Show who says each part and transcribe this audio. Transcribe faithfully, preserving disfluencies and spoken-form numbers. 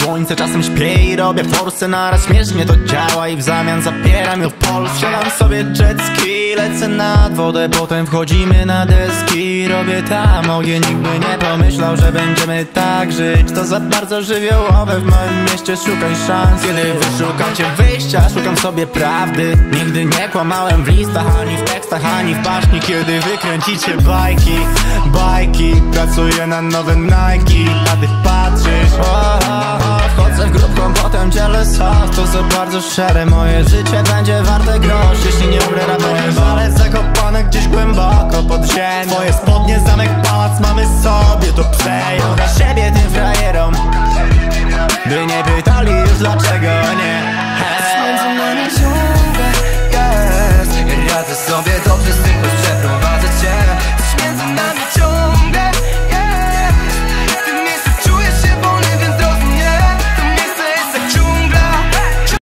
Speaker 1: słońce czasem śpię i robię forsę. Naraz śmiesznie to działa i w zamian zapieram ją w Polsce. Wsiadam sobie jet ski, lecę nad wodę, potem wchodzimy na deski. Robię tam ogień, nikt by nie pomyślał, że będziemy tak żyć. To za bardzo żywiołowe, w moim mieście szukaj szans. Kiedy wy szukacie wyjścia, szukam sobie prawdy. Nigdy nie kłamałem w listach, ani w tekstach, ani w baśni. Kiedy wy kręcicie bajki, bajki, pracuję na nowym Nike, a ty patrzysz. O, o, o, wchodzę w grupką, potem dzielę sos. To za bardzo szare, moje życie będzie warte grosz, jeśli nie umrę raperem. Ale zakopane gdzieś głęboko pod ziemią. Twoje spodnie, zamek, pałac mamy sobie to przejąć. Dla siebie tym frajerom